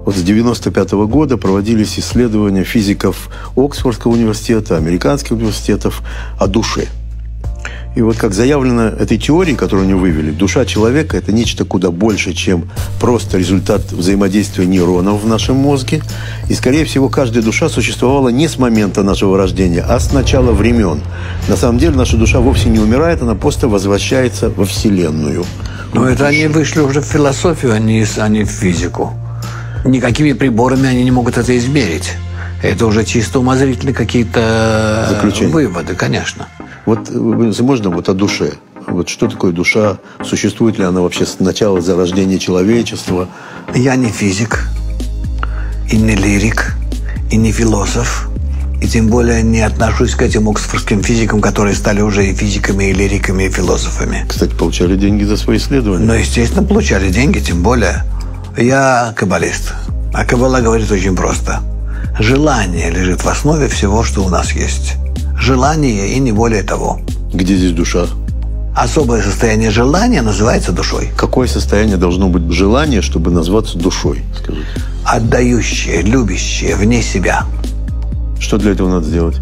Вот с 1995 года проводились исследования физиков Оксфордского университета, американских университетов о душе. И вот как заявлено этой теорией, которую они вывели, душа человека – это нечто куда больше, чем просто результат взаимодействия нейронов в нашем мозге. И, скорее всего, каждая душа существовала не с момента нашего рождения, а с начала времен. На самом деле наша душа вовсе не умирает, она просто возвращается во Вселенную. Но это они вышли уже в философию, а не в физику. Никакими приборами они не могут это измерить. Это уже чисто умозрительные какие-то выводы, конечно. Вот можно вот о душе. Вот что такое душа? Существует ли она вообще с начала зарождения человечества? Я не физик, и не лирик, и не философ. И тем более не отношусь к этим оксфордским физикам, которые стали уже и физиками, и лириками, и философами. Кстати, получали деньги за свои исследования. Ну, естественно, получали деньги, тем более. Я каббалист. А каббала говорит очень просто. Желание лежит в основе всего, что у нас есть. Желание и не более того. Где здесь душа? Особое состояние желания называется душой. Какое состояние должно быть желание, чтобы назваться душой? Скажите. Отдающее, любящее, вне себя. Что для этого надо сделать?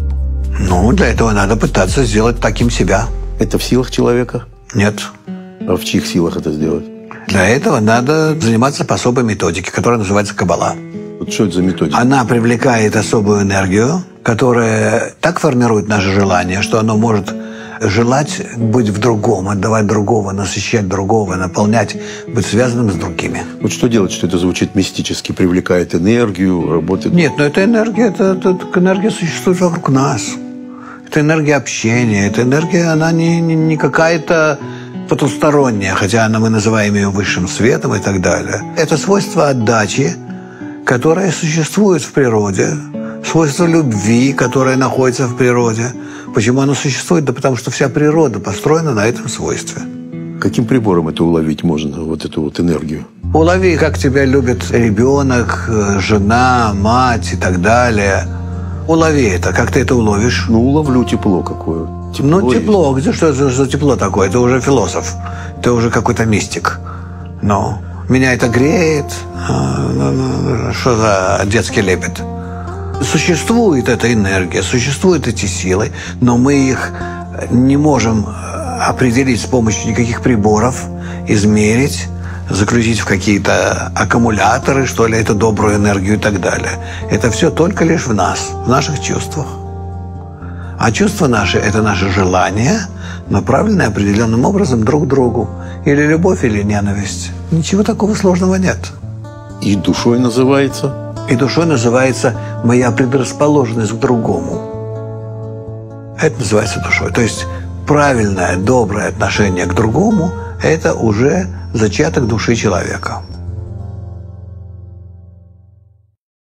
Ну, для этого надо пытаться сделать таким себя. Это в силах человека? Нет. А в чьих силах это сделать? Для этого надо заниматься по особой методике, которая называется каббала. Вот что это за методика? Она привлекает особую энергию, которая так формирует наше желание, что оно может желать быть в другом, отдавать другого, насыщать другого, наполнять, быть связанным с другими. Вот что делать, что это звучит мистически, привлекает энергию, работает? Нет, но эта энергия, эта энергия существует вокруг нас. Это энергия общения, эта энергия, она не какая-то потусторонняя, хотя мы называем ее высшим светом и так далее. Это свойство отдачи, которое существует в природе, свойство любви, которое находится в природе. Почему оно существует? Да потому что вся природа построена на этом свойстве. Каким прибором это уловить можно, вот эту вот энергию? Улови, как тебя любит ребенок, жена, мать и так далее. Улови это. Как ты это уловишь? Ну, уловлю тепло какое. Тепло. Ну, тепло. Где что за тепло такое? Ты уже философ. Ты уже какой-то мистик. Но меня это греет. Что за детский лепет? Существует эта энергия, существуют эти силы, но мы их не можем определить с помощью никаких приборов, измерить, загрузить в какие-то аккумуляторы, что ли, эту добрую энергию и так далее. Это все только лишь в нас, в наших чувствах. А чувства наши – это наше желание, направленное определенным образом друг к другу. Или любовь, или ненависть. Ничего такого сложного нет. И душой называется? И душой называется моя предрасположенность к другому. Это называется душой. То есть правильное, доброе отношение к другому – это уже зачаток души человека.